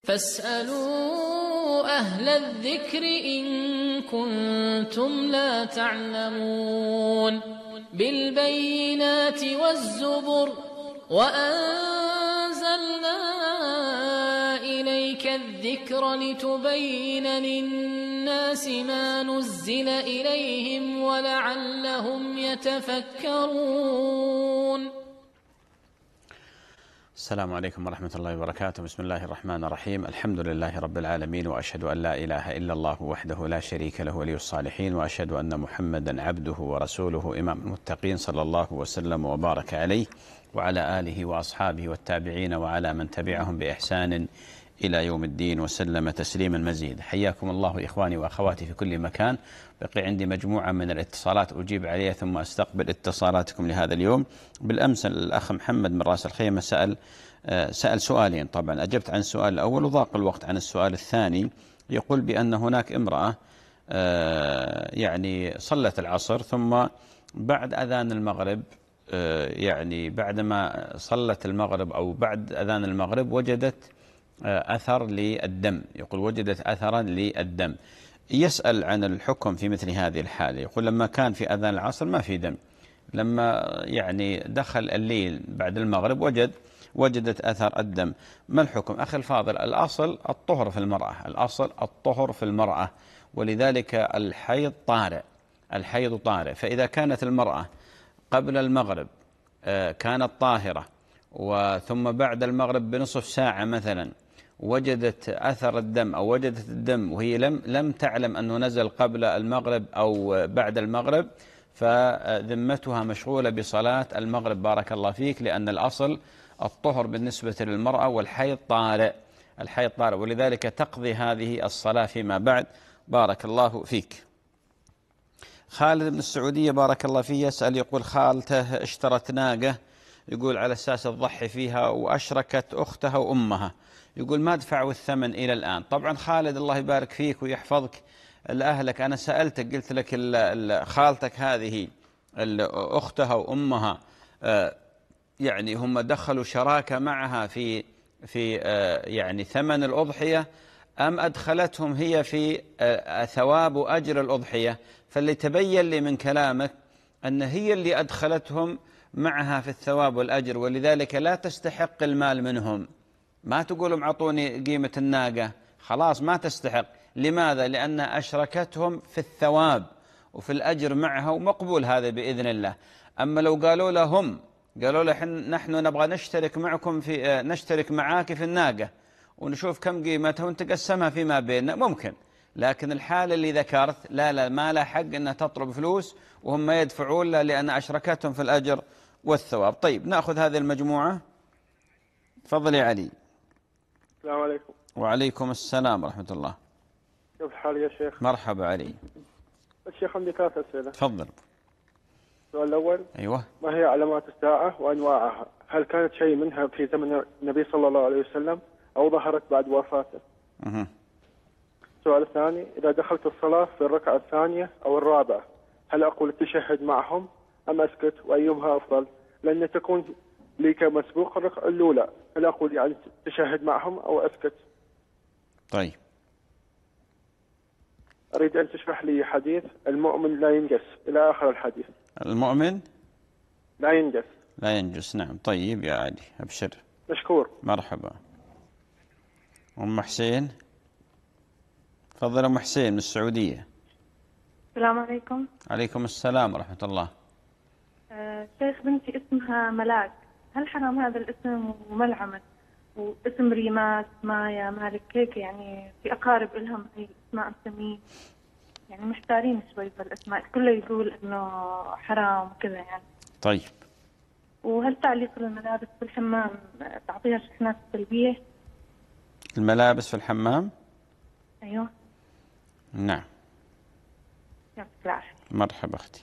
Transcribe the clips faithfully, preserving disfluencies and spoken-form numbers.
فاسألوا أهل الذكر إن كنتم لا تعلمون بالبينات والزبر وأنزلنا إليك الذكر لتبين للناس ما نزل إليهم ولعلهم يتفكرون. السلام عليكم ورحمة الله وبركاته. بسم الله الرحمن الرحيم. الحمد لله رب العالمين، وأشهد أن لا إله إلا الله وحده لا شريك له ولي الصالحين، وأشهد أن محمدا عبده ورسوله إمام المتقين، صلى الله وسلم وبارك عليه وعلى آله وأصحابه والتابعين وعلى من تبعهم بإحسان إلى يوم الدين وسلم تسليما مزيدا. حياكم الله إخواني وأخواتي في كل مكان. بقي عندي مجموعة من الاتصالات أجيب عليها ثم أستقبل اتصالاتكم لهذا اليوم. بالأمس الأخ محمد من رأس الخيمة سأل سأل سؤالين، طبعا أجبت عن السؤال الأول وضاق الوقت عن السؤال الثاني. يقول بأن هناك امرأة يعني صلت العصر ثم بعد أذان المغرب، يعني بعدما صلت المغرب أو بعد أذان المغرب وجدت أثر للدم. يقول وجدت أثرا للدم. يسأل عن الحكم في مثل هذه الحالة. يقول لما كان في أذان العصر ما في دم، لما يعني دخل الليل بعد المغرب وجد وجدت أثر الدم، ما الحكم؟ أخي الفاضل، الأصل الطهر في المرأة، الأصل الطهر في المرأة، ولذلك الحيض طارئ، الحيض طارئ. فإذا كانت المرأة قبل المغرب كانت طاهرة وثم بعد المغرب بنصف ساعة مثلا وجدت أثر الدم أو وجدت الدم وهي لم لم تعلم أنه نزل قبل المغرب أو بعد المغرب، فذمتها مشغولة بصلاة المغرب بارك الله فيك، لأن الأصل الطهر بالنسبة للمرأة والحيض طارئ، الحيض طارئ، ولذلك تقضي هذه الصلاة فيما بعد بارك الله فيك. خالد من السعودية بارك الله فيه يسأل، يقول خالته اشترت ناقة، يقول على أساس تضحي فيها وأشركت أختها وأمها، يقول ما دفعوا الثمن إلى الآن. طبعا خالد الله يبارك فيك ويحفظك لأهلك، أنا سألتك قلت لك خالتك هذه أختها وأمها يعني هم دخلوا شراكة معها في في يعني ثمن الأضحية أم أدخلتهم هي في ثواب وأجر الأضحية؟ فاللي تبين لي من كلامك أن هي اللي أدخلتهم معها في الثواب والأجر، ولذلك لا تستحق المال منهم. ما تقولوا اعطوني قيمة الناقة، خلاص ما تستحق. لماذا؟ لأن أشركتهم في الثواب وفي الأجر معها، ومقبول هذا بإذن الله. أما لو قالوا لهم قالوا له نحن نبغى نشترك معكم في نشترك معاك في الناقة ونشوف كم قيمتها ونتقسمها فيما بيننا، ممكن. لكن الحالة اللي ذكرت لا لا ما لا حق أنها تطلب فلوس وهم ما يدفعون لها، لأن أشركتهم في الأجر والثواب. طيب نأخذ هذه المجموعة. تفضل يا علي. السلام عليكم. وعليكم السلام ورحمة الله. كيف الحال يا شيخ؟ مرحبا علي. الشيخ عندي ثلاث أسئلة. تفضل. السؤال الأول، أيوة، ما هي علامات الساعة وأنواعها؟ هل كانت شيء منها في زمن النبي صلى الله عليه وسلم أو ظهرت بعد وفاته؟ أه. السؤال الثاني، إذا دخلت الصلاة في الركعة الثانية أو الرابعة هل أقول التشهد معهم أم أسكت، وأيهما أفضل؟ لأن تكون لي كمسبوق الركعة الأولى، هل أقول يعني تشهد معهم أو أسكت؟ طيب. أريد أن تشرح لي حديث المؤمن لا ينجس إلى آخر الحديث. المؤمن لا ينجس. لا ينجس، نعم. طيب يا علي أبشر. مشكور. مرحبا. أم حسين. تفضل أم حسين من السعودية. السلام عليكم. عليكم السلام ورحمة الله. أه شيخ بنتي اسمها ملاك، هل حرام هذا الاسم وملعمة واسم ريمات مايا مالك هيك، يعني في أقارب إلهم أي اسماء مسمين، يعني محتارين شوي بالأسماء، كله يقول إنه حرام وكذا يعني. طيب. وهل تعليق الملابس في الحمام تعطيها شحنات سلبية؟ الملابس في الحمام؟ أيوه. نعم. يعطيك العافية. مرحبا أختي.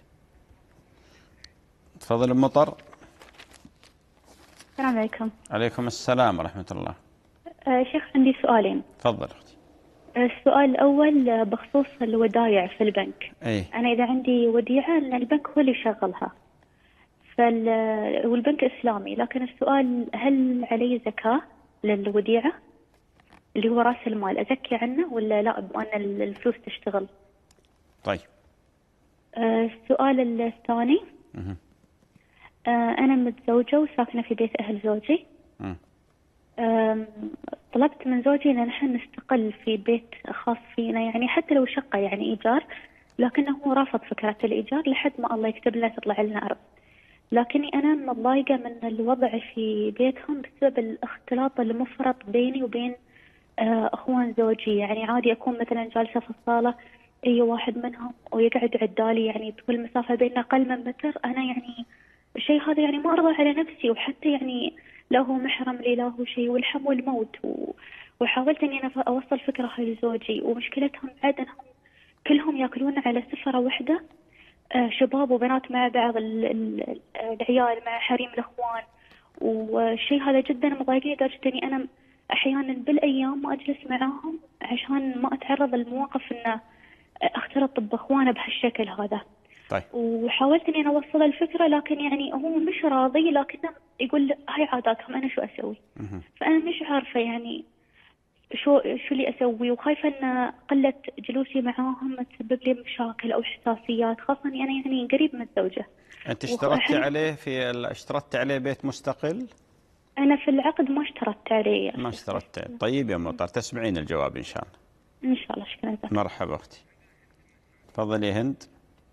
تفضل أم مطر. السلام عليكم. عليكم السلام ورحمة الله. آه شيخ عندي سؤالين. تفضل أختي. السؤال الأول بخصوص الودائع في البنك. أي. أنا إذا عندي وديعة أن البنك هو اللي يشغلها، فال... والبنك إسلامي، لكن السؤال هل علي زكاة للوديعة؟ اللي هو رأس المال أزكي عنه ولا لا بأن الفلوس تشتغل؟ طيب. آه السؤال الثاني، مه. آه أنا متزوجة وساكنة في بيت أهل زوجي. مه. آه طلبت من زوجي أن نحن نستقل في بيت خاص فينا، يعني حتى لو شقة يعني إيجار، لكنه هو رافض فكرة الإيجار لحد ما الله يكتب لنا تطلع لنا أرض. لكني أنا متضايقة من الوضع في بيتهم بسبب الاختلاط المفرط بيني وبين آه أخوان زوجي. يعني عادي أكون مثلا جالسة في الصالة أي واحد منهم ويقعد عدالي، يعني تكون المسافة بيننا أقل من متر. أنا يعني الشيء هذا يعني ما أرضى على نفسي، وحتى يعني لا هو محرم لي لا هو شيء، والحم والموت. وحاولت إني أنا أوصل فكرة لزوجي، ومشكلتهم بعد أنهم كلهم يأكلون على سفرة واحدة، آه شباب وبنات مع بعض، العيال مع حريم الأخوان. والشيء هذا جدا مضايقني لدرجة إني أنا أحيانا بالأيام ما أجلس معاهم عشان ما أتعرض للمواقف إنه اختلط بأخوانه بهالشكل هذا. طيب. وحاولت إني أنا أوصل الفكرة، لكن يعني هو مش راضي، لكنه يقول هاي عاداتهم، أنا شو أسوي؟ مه. فأنا مش عارفة يعني شو شو اللي أسوي، وخايفة إن قلة جلوسي معاهم تسبب لي مشاكل أو حساسيات، خاصة إني أنا يعني قريب متزوجة. أنت اشترطت عليه في اشترطت عليه بيت مستقل؟ أنا في العقد ما اشترطت عليه. ما اشترطت. طيب يا مطر، تسمعين الجواب إن شاء الله. إن شاء الله. شكرا. مرحبا أختي. تفضلي هند.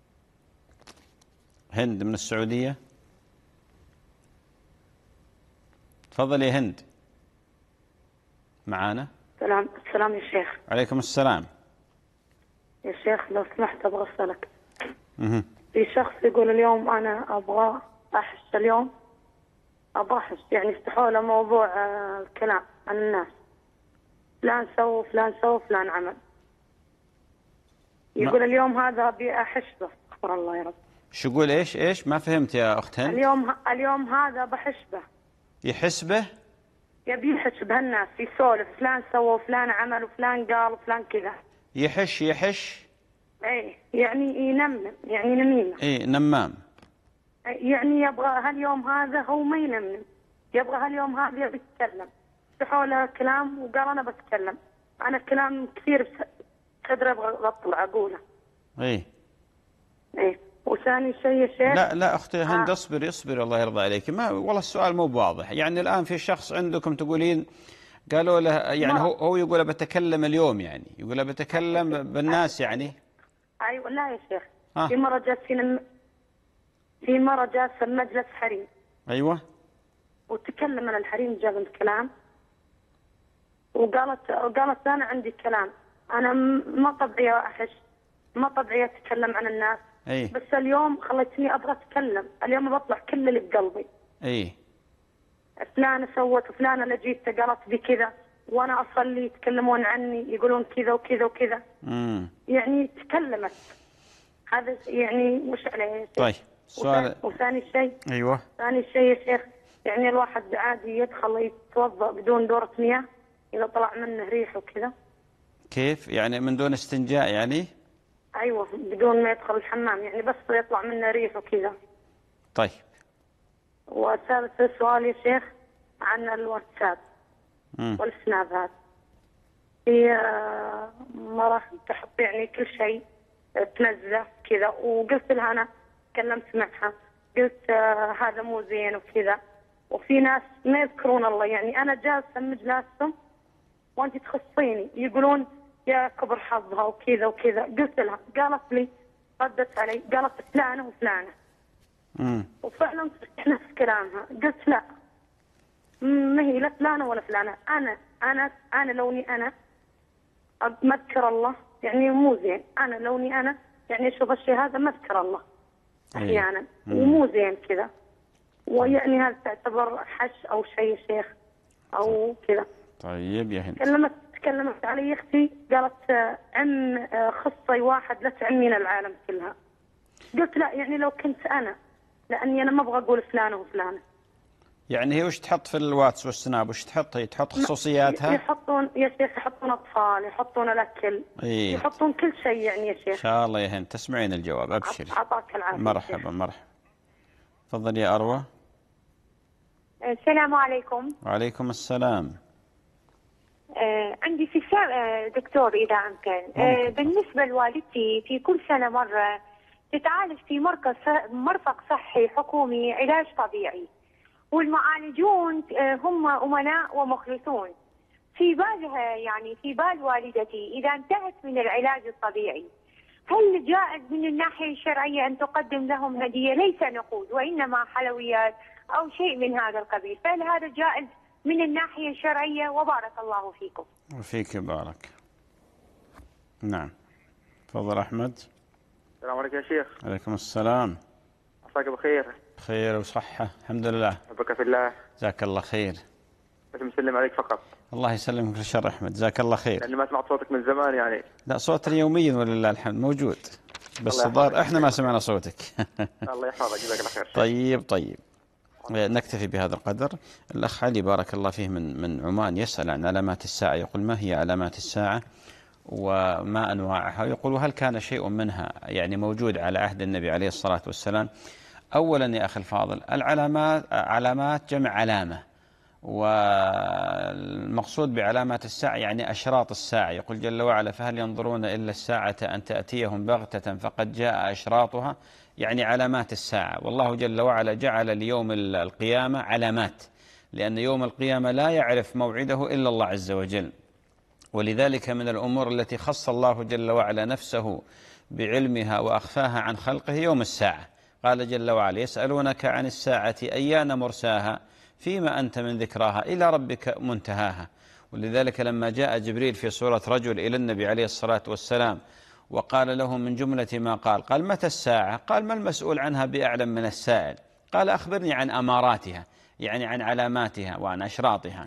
هند من السعودية. تفضلي هند. معانا. السلام. السلام يا شيخ. عليكم السلام. يا شيخ لو سمحت أبغى أسألك. مه. في شخص يقول اليوم أنا أبغى أحش، اليوم أبغى أحش، يعني افتحوا له موضوع آه الكلام عن الناس، فلان سوى فلان سوى فلان عمل، يقول ما. اليوم هذا أبي أحش بس. أخبر الله يا رب. شو يقول؟ إيش إيش ما فهمت يا أخت هند. اليوم اليوم هذا بحش به. يحس به؟ يبي يحش بهالناس، يسولف فلان سوى وفلان عمل وفلان قال وفلان كذا. يحش يحش ايه يعني ينمم، يعني نميمة. ايه نمام. يعني يبغى هاليوم هذا هو ما ينمم، يبغى هاليوم هذا يبي يتكلم، فتحوا له كلام وقال أنا بتكلم، أنا كلام كثير صدري أبغى أطلع أقوله. ايه ايه. وثاني شيء يا شيخ. لا لا أختي هند آه. اصبري اصبري الله يرضى عليك. ما والله السؤال مو واضح. يعني الآن في شخص عندكم تقولين قالوا له، يعني هو هو يقول بتكلم اليوم، يعني يقول بتكلم بالناس يعني. أيوة. لا يا شيخ. آه. في مرة جالس في في مرة جالس في مجلس حريم. أيوة. وتكلم عن الحريم، جاب الكلام وقالت قالت أنا عندي كلام، أنا ما طبيعي أحش، ما طبيعي أتكلم عن الناس. أيه. بس اليوم خلتني أبغى أتكلم، اليوم بطلع كل اللي بقلبي. أيه. فلانة سوت وفلانة اللي جيت قالت بكذا، وأنا أصلي يتكلمون عني يقولون كذا وكذا وكذا. امم يعني تكلمت. هذا يعني مش عليه. طيب سؤال. وثاني شيء. أيوة. ثاني شيء يا شيخ، يعني الواحد عادي يدخل يتوضأ بدون دورة مياه إذا طلع منه ريح وكذا. كيف يعني من دون استنجاء يعني؟ أيوة بدون ما يدخل الحمام، يعني بس يطلع منه ريح وكذا. طيب. وثالث سؤال يا شيخ عن الواتساب مم. والسناب هذا. هي مرة تحط يعني كل شيء تنزله كذا، وقلت لها أنا تكلمت معها قلت آه هذا مو زين وكذا، وفي ناس ما يذكرون الله، يعني أنا جالسة مجلسهم وأنت تخصيني يقولون يا كبر حظها وكذا وكذا. قلت لها، قالت لي ردت علي قالت فلانة وفلانة. امم وفعلا نفس كلامها. قلت لا ما هي لا فلانة ولا فلانة، أنا أنا أنا لوني أنا ما أذكر الله، يعني مو زين. أنا لوني أنا يعني أشوف الشيء هذا ما أذكر الله أحيانا ومو زين كذا، ويعني هذا تعتبر حش أو شيء شيخ أو كذا. طيب يا هند. تكلمت تكلمت علي أختي قالت عم خصي واحد لا تعمين العالم كلها. قلت لا، يعني لو كنت أنا، لأني أنا ما أبغى أقول فلانة وفلانة. يعني هي وش تحط في الواتس والسناب؟ وش تحط؟ هي تحط خصوصياتها؟ يحطون يا شيخ، يحطون أطفال، يحطون الأكل. إيه؟ يحطون كل شيء يعني يا شيخ. إن شاء الله يا هند تسمعين الجواب. أبشري. أعطاك العافية. مرحبا مرحبا. تفضل يا أروى. السلام عليكم. وعليكم السلام. آه عندي استفسار دكتور إذا أمكن. بالنسبة لوالدتي في كل سنة مرة تتعالج في مركز مرفق صحي حكومي علاج طبيعي، والمعالجون هم أمناء ومخلصون. في بالها يعني في بال والدتي إذا انتهت من العلاج الطبيعي هل جائز من الناحية الشرعية أن تقدم لهم هدية ليس نقود وإنما حلويات أو شيء من هذا القبيل؟ فهل هذا جائز من الناحية الشرعية؟ وبارك الله فيكم. وفيك بارك. نعم تفضل أحمد. السلام عليكم يا شيخ. عليكم السلام. عساك بخير. بخير وصحة الحمد لله. أحبك في الله. جزاك الله خير. بس مسلم عليك فقط. الله يسلمك كل شر أحمد، جزاك الله خير. لأني ما سمعت صوتك من زمان يعني. لا صوتنا يوميا ولله الحمد موجود، بس الظاهر احنا ما سمعنا صوتك. الله يحفظك جزاك الله خير. طيب طيب نكتفي بهذا القدر. الأخ علي بارك الله فيه من من عمان يسأل عن علامات الساعة، يقول ما هي علامات الساعة وما أنواعها؟ يقول وهل كان شيء منها يعني موجود على عهد النبي عليه الصلاة والسلام؟ أولا يا أخي الفاضل العلامات علامات جمع علامة، والمقصود بعلامات الساعة يعني أشراط الساعة. يقول جل وعلا فهل ينظرون إلا الساعة أن تأتيهم بغتة فقد جاء أشراطها، يعني علامات الساعة. والله جل وعلا جعل ليوم القيامة علامات، لأن يوم القيامة لا يعرف موعده إلا الله عز وجل، ولذلك من الأمور التي خص الله جل وعلا نفسه بعلمها وأخفاها عن خلقه يوم الساعة. قال جل وعلا يسألونك عن الساعة أيان مرساها فيما أنت من ذكراها إلى ربك منتهاها. ولذلك لما جاء جبريل في صورة رجل إلى النبي عليه الصلاة والسلام وقال له من جملة ما قال قال متى الساعة؟ قال ما المسؤول عنها بأعلم من السائل؟ قال أخبرني عن أماراتها، يعني عن علاماتها وعن أشراطها.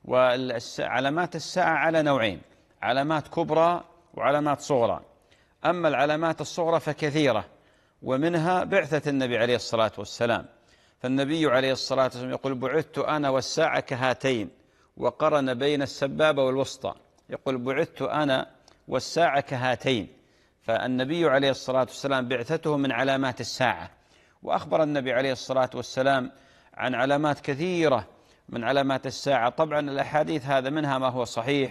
وعلامات الساعة على نوعين، علامات كبرى وعلامات صغرى. أما العلامات الصغرى فكثيرة، ومنها بعثة النبي عليه الصلاة والسلام. فالنبي عليه الصلاة والسلام يقول بعثت أنا والساعة كهاتين، وقرن بين السبابة والوسطى، يقول بعثت أنا والساعة كهاتين. فالنبي عليه الصلاة والسلام بعثته من علامات الساعة. وأخبر النبي عليه الصلاة والسلام عن علامات كثيرة من علامات الساعة. طبعا الأحاديث هذا منها ما هو صحيح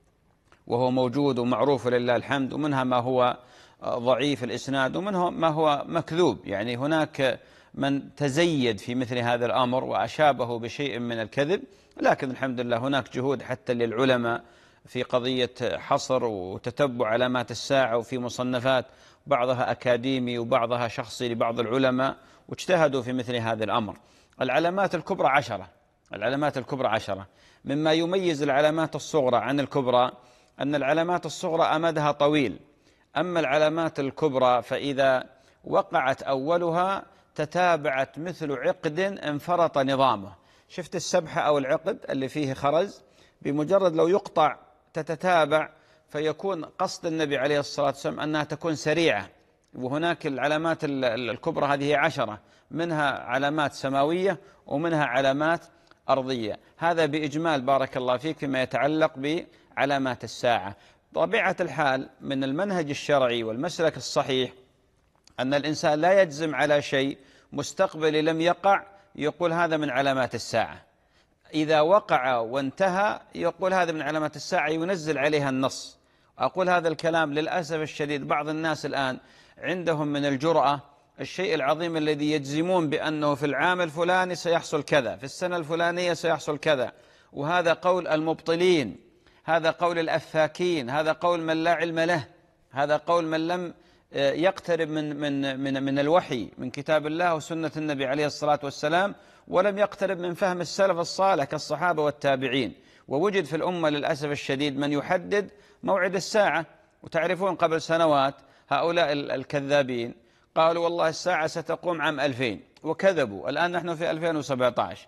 وهو موجود ومعروف لله الحمد، ومنها ما هو ضعيف الإسناد، ومنه ما هو مكذوب. يعني هناك من تزيد في مثل هذا الأمر وأشابه بشيء من الكذب، لكن الحمد لله هناك جهود حتى للعلماء في قضية حصر وتتبع علامات الساعة، وفي مصنفات بعضها أكاديمي وبعضها شخصي لبعض العلماء، واجتهدوا في مثل هذا الأمر. العلامات الكبرى عشرة، العلامات الكبرى عشرة. مما يميز العلامات الصغرى عن الكبرى أن العلامات الصغرى أمدها طويل، أما العلامات الكبرى فإذا وقعت أولها تتابعت مثل عقد انفرط نظامه. شفت السبحة أو العقد اللي فيه خرز، بمجرد لو يقطع تتتابع، فيكون قصد النبي عليه الصلاة والسلام أنها تكون سريعة. وهناك العلامات الكبرى هذه عشرة، منها علامات سماوية ومنها علامات أرضية. هذا بإجمال بارك الله فيك فيما يتعلق بعلامات الساعة. طبيعة الحال من المنهج الشرعي والمسلك الصحيح أن الإنسان لا يجزم على شيء مستقبلي لم يقع يقول هذا من علامات الساعة. إذا وقع وانتهى يقول هذا من علامات الساعة، ينزل عليها النص. أقول هذا الكلام للأسف الشديد بعض الناس الآن عندهم من الجرأة الشيء العظيم الذي يجزمون بأنه في العام الفلاني سيحصل كذا، في السنة الفلانية سيحصل كذا، وهذا قول المبطلين، هذا قول الأفاكين، هذا قول من لا علم له، هذا قول من لم يقترب من من من من الوحي من كتاب الله وسنة النبي عليه الصلاة والسلام، ولم يقترب من فهم السلف الصالح كالصحابة والتابعين. ووجد في الأمة للأسف الشديد من يحدد موعد الساعة. وتعرفون قبل سنوات هؤلاء الكذابين قالوا والله الساعة ستقوم عام ألفين، وكذبوا. الآن نحن في ألفين وسبعة عشر.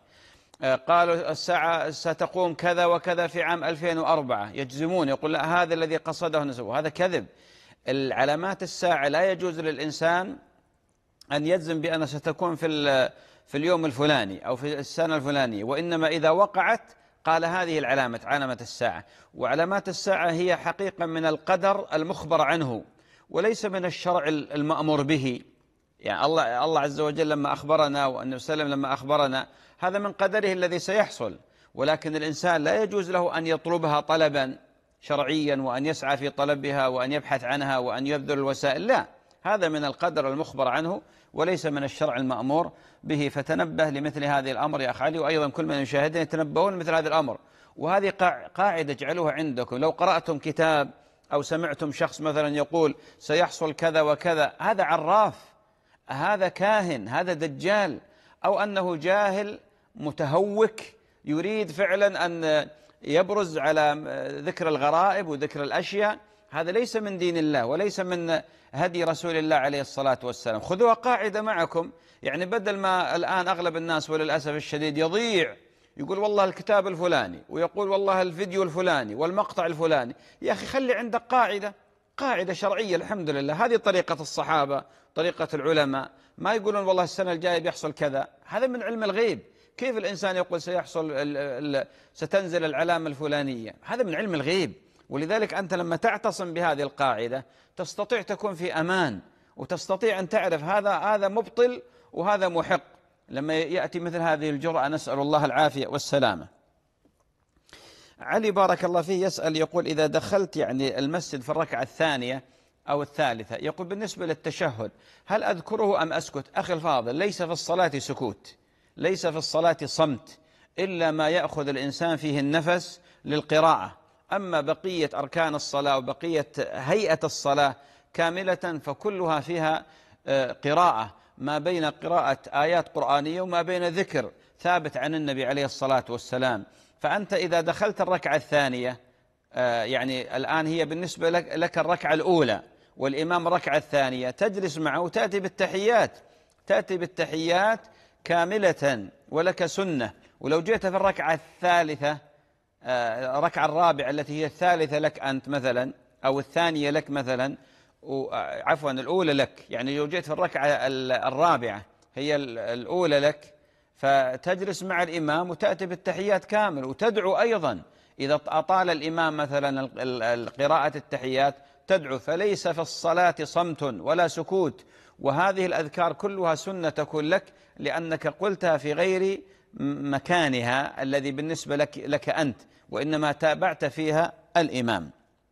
قالوا الساعة ستقوم كذا وكذا في عام ألفين وأربعة، يجزمون، يقول لا هذا الذي قصده نسوه، هذا كذب. العلامات الساعة لا يجوز للإنسان أن يجزم بأن ستكون في في اليوم الفلاني أو في السنة الفلانية، وإنما إذا وقعت قال هذه العلامة علامة الساعة. وعلامات الساعة هي حقيقة من القدر المخبر عنه وليس من الشرع المأمور به. يعني الله الله عز وجل لما أخبرنا والنبي صلى الله عليه وسلم لما أخبرنا هذا من قدره الذي سيحصل، ولكن الإنسان لا يجوز له أن يطلبها طلبا شرعيا وأن يسعى في طلبها وأن يبحث عنها وأن يبذل الوسائل، لا، هذا من القدر المخبر عنه وليس من الشرع المأمور به. فتنبه لمثل هذه الأمر يا أخ علي، وأيضا كل من يشاهدنا يتنبهون مثل هذا الأمر. وهذه قاعدة اجعلوها عندكم، لو قرأتم كتاب أو سمعتم شخص مثلا يقول سيحصل كذا وكذا، هذا عراف، هذا كاهن، هذا دجال، أو أنه جاهل متهوك يريد فعلا أن يبرز على ذكر الغرائب وذكر الأشياء، هذا ليس من دين الله وليس من هدي رسول الله عليه الصلاة والسلام. خذوها قاعدة معكم، يعني بدل ما الآن أغلب الناس وللأسف الشديد يضيع، يقول والله الكتاب الفلاني، ويقول والله الفيديو الفلاني والمقطع الفلاني. يا أخي خلي عندك قاعدة، قاعدة شرعية. الحمد لله هذه طريقة الصحابة، طريقة العلماء، ما يقولون والله السنة الجاية بيحصل كذا، هذا من علم الغيب. كيف الإنسان يقول سيحصل ال ال ستنزل العلامة الفلانية؟ هذا من علم الغيب. ولذلك أنت لما تعتصم بهذه القاعدة تستطيع تكون في أمان، وتستطيع أن تعرف هذا هذا مبطل وهذا محق لما يأتي مثل هذه الجرأة، نسأل الله العافية والسلامة. علي بارك الله فيه يسأل يقول إذا دخلت يعني المسجد في الركعة الثانية أو الثالثة، يقول بالنسبة للتشهد هل أذكره أم أسكت؟ أخي الفاضل، ليس في الصلاة سكوت، ليس في الصلاة صمت، إلا ما يأخذ الإنسان فيه النفس للقراءة. أما بقية أركان الصلاة وبقية هيئة الصلاة كاملة فكلها فيها قراءة، ما بين قراءة آيات قرآنية وما بين ذكر ثابت عن النبي عليه الصلاة والسلام. فأنت إذا دخلت الركعة الثانية، يعني الآن هي بالنسبة لك الركعة الأولى والإمام الركعة الثانية، تجلس معه وتأتي بالتحيات، تأتي بالتحيات كاملة ولك سنة. ولو جئت في الركعة الثالثة، الركعة الرابعة التي هي الثالثة لك أنت مثلا أو الثانية لك مثلا، عفوا الأولى لك، يعني لو جئت في الركعة الرابعة هي الأولى لك، فتجلس مع الإمام وتأتي بالتحيات كامل وتدعو أيضا. إذا أطال الإمام مثلا قراءة التحيات تدعو. فليس في الصلاة صمت ولا سكوت، وهذه الأذكار كلها سنة تكون لك لأنك قلتها في غير مكانها الذي بالنسبة لك, لك أنت، وإنما تابعت فيها الإمام.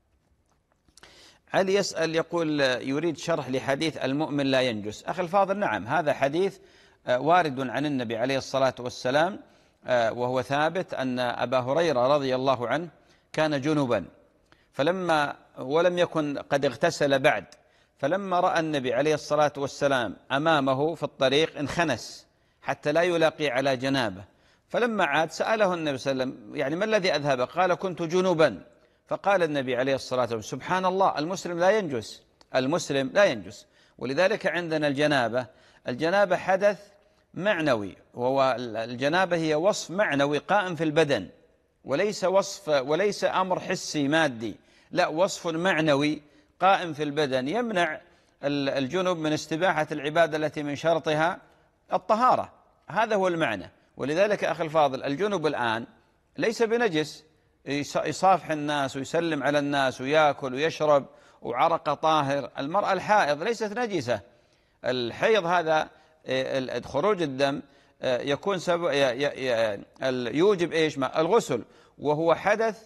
علي يسأل يقول يريد شرح لحديث المؤمن لا ينجس. أخي الفاضل، نعم، هذا حديث وارد عن النبي عليه الصلاة والسلام، وهو ثابت أن أبا هريرة رضي الله عنه كان جنبا، فلما ولم يكن قد اغتسل بعد، فلما رأى النبي عليه الصلاة والسلام أمامه في الطريق انخنس حتى لا يلاقي على جنابه، فلما عاد سأله النبي صلى الله عليه وسلم يعني ما الذي أذهبك؟ قال كنت جنبا. فقال النبي عليه الصلاة والسلام سبحان الله، المسلم لا ينجس، المسلم لا ينجس. ولذلك عندنا الجنابة، الجنابة حدث معنوي، وهو الجنابة هي وصف معنوي قائم في البدن، وليس وصف وليس أمر حسي مادي، لا، وصف معنوي قائم في البدن يمنع الجنب من استباحة العبادة التي من شرطها الطهارة. هذا هو المعنى. ولذلك أخي الفاضل، الجنب الآن ليس بنجس، يصافح الناس ويسلم على الناس ويأكل ويشرب وعرق طاهر. المرأة الحائض ليست نجسة. الحيض هذا خروج الدم يكون سبب يوجب إيش؟ ما الغسل، وهو حدث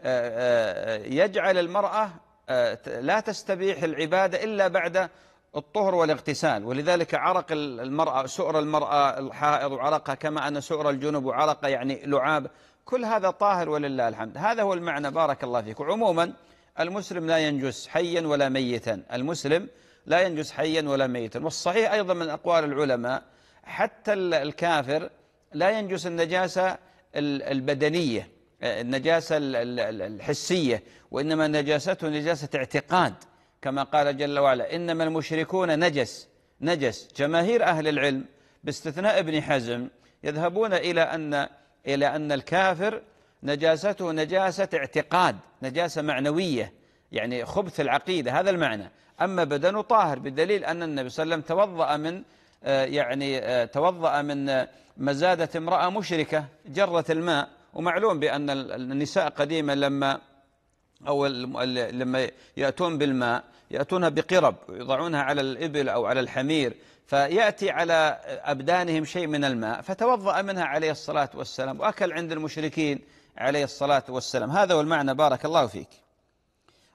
يجعل المرأة لا تستبيح العبادة إلا بعد الطهر والاغتسال. ولذلك عرق المرأة، سؤر المرأة الحائض وعرقها كما أن سؤر الجنب وعرقها يعني لعاب، كل هذا طاهر ولله الحمد. هذا هو المعنى بارك الله فيك. وعموما المسلم لا ينجس حيا ولا ميتا، المسلم لا ينجس حيا ولا ميتا. والصحيح أيضا من أقوال العلماء حتى الكافر لا ينجس النجاسة البدنية، النجاسة الحسية، وإنما نجاسته نجاسة اعتقاد، كما قال جل وعلا إنما المشركون نجس. نجس جماهير أهل العلم باستثناء ابن حزم يذهبون إلى أن إلى أن الكافر نجاسته نجاسة اعتقاد، نجاسة معنوية، يعني خبث العقيدة، هذا المعنى. أما بدنه طاهر، بدليل أن النبي صلى الله عليه وسلم توضأ من يعني توضأ من مزادة امرأة مشركة جرت الماء. ومعلوم بأن النساء قديما لما أو لما يأتون بالماء يأتونها بقرب يضعونها على الإبل أو على الحمير، فيأتي على أبدانهم شيء من الماء، فتوضأ منها عليه الصلاة والسلام وأكل عند المشركين عليه الصلاة والسلام. هذا هو المعنى بارك الله فيك.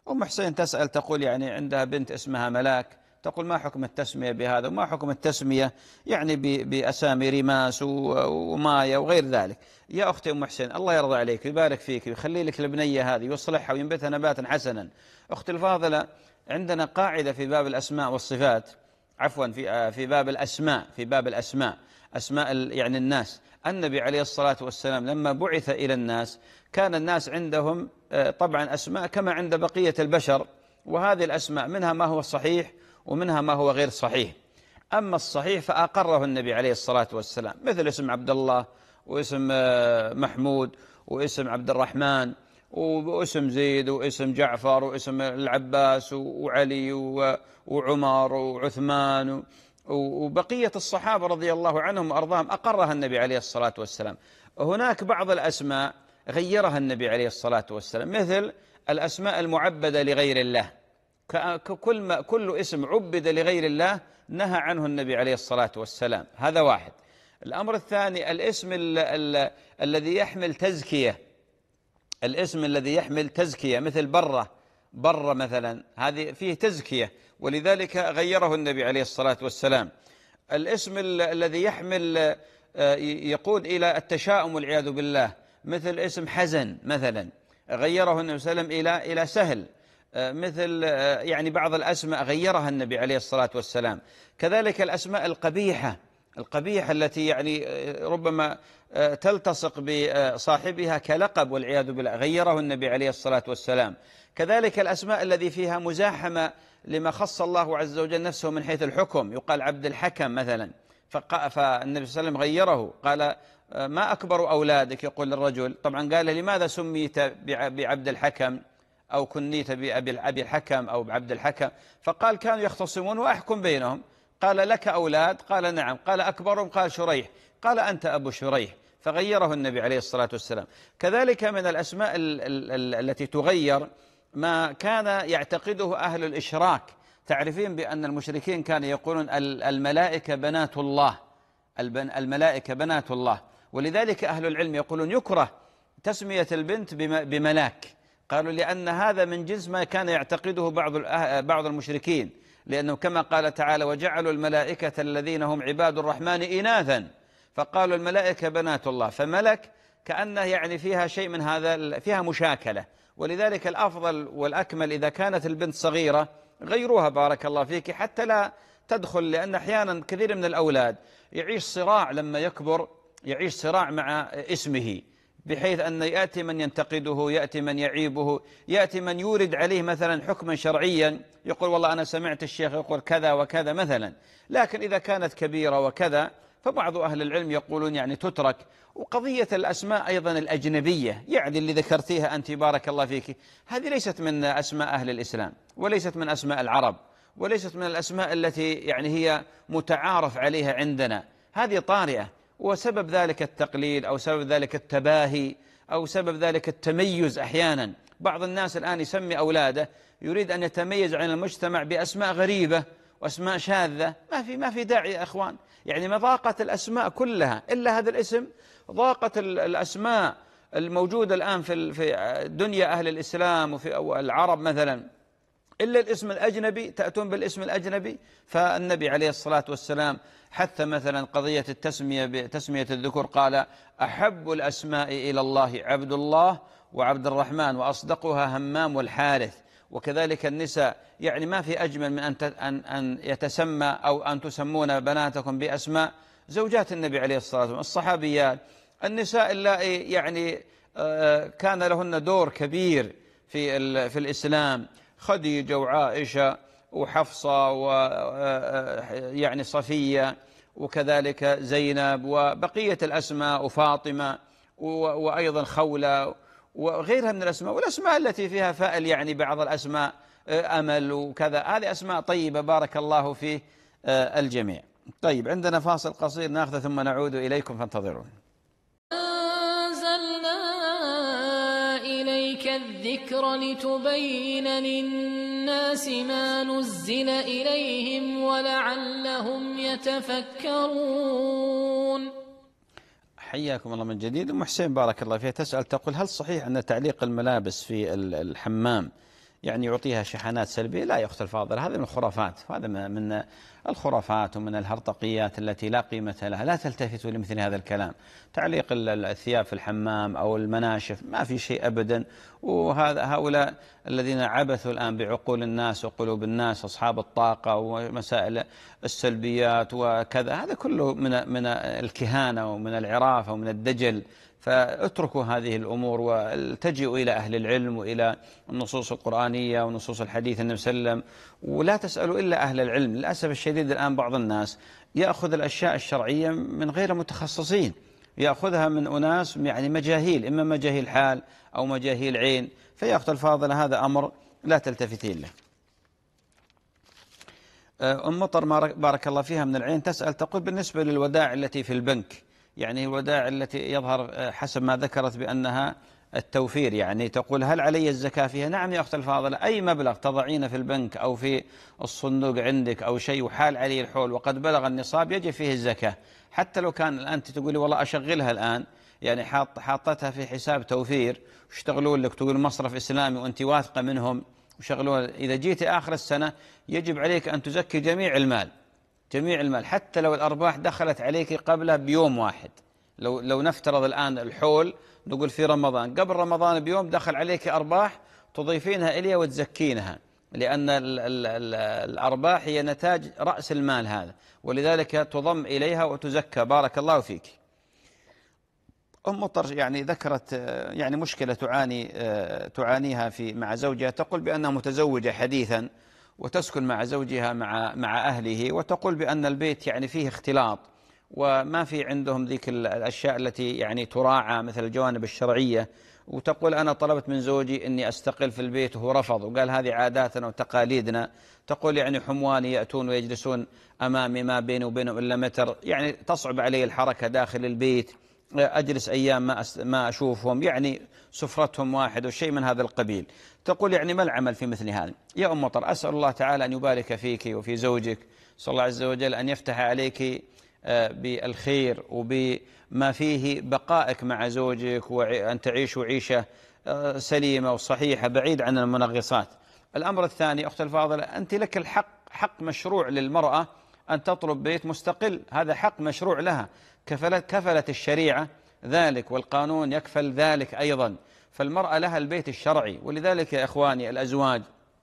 أم حسين تسأل تقول يعني عندها بنت اسمها ملاك، تقول ما حكم التسمية بهذا وما حكم التسمية يعني بأسامي ريماس ومايا وغير ذلك. يا أختي أم حسين الله يرضى عليك ويبارك فيك ويخلي لك البنية هذه ويصلحها وينبتها نباتا حسنا. أختي الفاضلة، عندنا قاعدة في باب الأسماء والصفات، عفوا في في باب الأسماء في باب الأسماء أسماء يعني الناس. النبي عليه الصلاة والسلام لما بعث إلى الناس كان الناس عندهم طبعا أسماء كما عند بقية البشر، وهذه الأسماء منها ما هو صحيح ومنها ما هو غير صحيح. أما الصحيح فأقره النبي عليه الصلاة والسلام، مثل اسم عبد الله واسم محمود واسم عبد الرحمن واسم زيد واسم جعفر واسم العباس وعلي وعمر وعثمان وبقية الصحابة رضي الله عنهم وأرضاهم أقرها النبي عليه الصلاة والسلام. هناك بعض الأسماء غيرها النبي عليه الصلاة والسلام، مثل الأسماء المعبدة لغير الله، كل, ما كل اسم عبد لغير الله نهى عنه النبي عليه الصلاة والسلام. هذا واحد. الأمر الثاني الاسم ال ال الذي يحمل تزكية، الاسم الذي يحمل تزكية مثل برة برة مثلا، هذه فيه تزكية ولذلك غيره النبي عليه الصلاة والسلام. الاسم الذي يحمل يقود إلى التشاؤم والعياذ بالله، مثل اسم حزن مثلا، غيره النبي صلى الله عليه وسلم إلى إلى سهل. مثل يعني بعض الأسماء غيرها النبي عليه الصلاة والسلام. كذلك الأسماء القبيحة القبيحة التي يعني ربما تلتصق بصاحبها كلقب والعياذ بالله، غيره النبي عليه الصلاة والسلام. كذلك الأسماء الذي فيها مزاحمة لما خص الله عز وجل نفسه من حيث الحكم، يقال عبد الحكم مثلا، فالنبي صلى الله عليه وسلم غيره، قال ما أكبر أولادك، يقول للرجل، طبعا قال لماذا سميت بعبد الحكم أو كنيت بأبي الحكم أو بعبد الحكم؟ فقال كانوا يختصمون وأحكم بينهم. قال لك أولاد؟ قال نعم. قال أكبرهم؟ قال شريح. قال أنت أبو شريح، فغيره النبي عليه الصلاة والسلام. كذلك من الأسماء التي تغير ما كان يعتقده أهل الإشراك. تعرفين بأن المشركين كانوا يقولون الملائكة بنات الله، الملائكة بنات الله، ولذلك أهل العلم يقولون يكره تسمية البنت بملاك، قالوا لأن هذا من جنس ما كان يعتقده بعض بعض المشركين، لأنه كما قال تعالى وجعلوا الملائكة الذين هم عباد الرحمن إناثا، فقالوا الملائكة بنات الله، فملك كأنه يعني فيها شيء من هذا، فيها مشاكلة. ولذلك الأفضل والأكمل إذا كانت البنت صغيرة غيروها بارك الله فيك حتى لا تدخل، لأن أحيانا كثير من الأولاد يعيش صراع لما يكبر، يعيش صراع مع اسمه، بحيث أن يأتي من ينتقده، يأتي من يعيبه، يأتي من يورد عليه مثلا حكما شرعيا، يقول والله أنا سمعت الشيخ يقول كذا وكذا مثلا. لكن إذا كانت كبيرة وكذا فبعض أهل العلم يقولون يعني تترك. وقضية الأسماء أيضا الأجنبية، يعني اللي ذكرتيها أنت بارك الله فيك، هذه ليست من أسماء أهل الإسلام، وليست من أسماء العرب، وليست من الأسماء التي يعني هي متعارف عليها عندنا، هذه طارئة. وسبب ذلك التقليد أو سبب ذلك التباهي أو سبب ذلك التميز. أحيانا بعض الناس الآن يسمي أولاده يريد أن يتميز عن المجتمع بأسماء غريبة وأسماء شاذة، ما في ما في داعي يا أخوان. يعني ما ضاقت الأسماء كلها إلا هذا الاسم، ضاقت الأسماء الموجودة الآن في في دنيا أهل الإسلام وفي العرب مثلا إلا الاسم الأجنبي، تأتون بالاسم الأجنبي. فالنبي عليه الصلاة والسلام حتى مثلا قضية التسمية بتسمية الذكور، قال أحب الأسماء إلى الله عبد الله وعبد الرحمن وأصدقها همام والحارث. وكذلك النساء، يعني ما في أجمل من أن أن يتسمى أو أن تسمون بناتكم بأسماء زوجات النبي عليه الصلاة والسلام، الصحابيات، النساء اللائي يعني كان لهن دور كبير في في الإسلام، خديجة وعائشة وحفصة ويعني صفية وكذلك زينب وبقية الأسماء وفاطمة وأيضا خولة وغيرها من الأسماء، والأسماء التي فيها فائل يعني بعض الأسماء أمل وكذا، هذه أسماء طيبة بارك الله في الجميع. طيب عندنا فاصل قصير ناخذه ثم نعود إليكم فانتظرون. أنزلنا إليك الذكر لتبين للناس ما نزل إليهم ولعلهم يتفكرون. حياكم الله من جديد. أم حسين بارك الله فيها تسأل تقول هل صحيح أن تعليق الملابس في الحمام يعني يعطيها شحنات سلبية. لا يا أخت الفاضل، هذا من الخرافات، هذا من الخرافات ومن الهرطقيات التي لا قيمة لها. لا تلتفتوا لمثل هذا الكلام. تعليق الثياب في الحمام أو المناشف ما في شيء أبدا. وهذا هؤلاء الذين عبثوا الآن بعقول الناس وقلوب الناس، أصحاب الطاقة ومسائل السلبيات وكذا، هذا كله من من الكهانة ومن العرافة ومن الدجل. فاتركوا هذه الأمور والتجئوا إلى أهل العلم وإلى النصوص القرآنية ونصوص الحديث النبي صلى الله عليه وسلم، ولا تسألوا إلا أهل العلم. للأسف الشديد الآن بعض الناس يأخذ الأشياء الشرعية من غير متخصصين، يأخذها من أناس يعني مجاهيل، إما مجاهيل حال أو مجاهيل عين. فيا أخت الفاضلة هذا أمر لا تلتفتين له. أم مطر بارك الله فيها من العين تسأل تقول بالنسبة للودائع التي في البنك، يعني الودائع التي يظهر حسب ما ذكرت بأنها التوفير، يعني تقول هل علي الزكاة فيها؟ نعم يا أخت الفاضلة، أي مبلغ تضعين في البنك أو في الصندوق عندك أو شيء وحال عليه الحول وقد بلغ النصاب يجب فيه الزكاة. حتى لو كان أنت تقولي والله أشغلها الآن، يعني حاط حاطتها في حساب توفير واشتغلوا لك، تقول مصرف إسلامي وأنت واثقة منهم وشغلوها، إذا جيت آخر السنة يجب عليك أن تزكي جميع المال، جميع المال، حتى لو الأرباح دخلت عليك قبلها بيوم واحد. لو لو نفترض الآن الحول نقول في رمضان، قبل رمضان بيوم دخل عليك أرباح تضيفينها إليها وتزكينها، لأن ال ال ال الأرباح هي نتاج رأس المال هذا، ولذلك تضم إليها وتزكى. بارك الله فيك. أم مطر يعني ذكرت يعني مشكلة تعاني تعانيها في مع زوجها، تقول بأنها متزوجة حديثا وتسكن مع زوجها مع مع أهله، وتقول بأن البيت يعني فيه اختلاط وما في عندهم ذيك الأشياء التي يعني تراعى مثل الجوانب الشرعية. وتقول أنا طلبت من زوجي أني أستقل في البيت وهو رفض وقال هذه عاداتنا وتقاليدنا. تقول يعني حمواني يأتون ويجلسون أمامي ما بيني وبينهم إلا متر، يعني تصعب علي الحركة داخل البيت، أجلس أيام ما ما أشوفهم، يعني سفرتهم واحد وشيء من هذا القبيل. تقول يعني ما العمل في مثل هذا؟ يا أم مطر أسأل الله تعالى أن يبارك فيك وفي زوجك، صلى الله عز وجل أن يفتح عليك بالخير وبما فيه بقائك مع زوجك، وأن تعيشوا عيشة سليمة وصحيحة بعيد عن المنغصات. الأمر الثاني أخت الفاضلة، أنت لك الحق، حق مشروع للمرأة أن تطلب بيت مستقل، هذا حق مشروع لها، كفلت, كفلت الشريعة ذلك والقانون يكفل ذلك أيضا. فالمرأة لها البيت الشرعي. ولذلك يا إخواني الأزواج،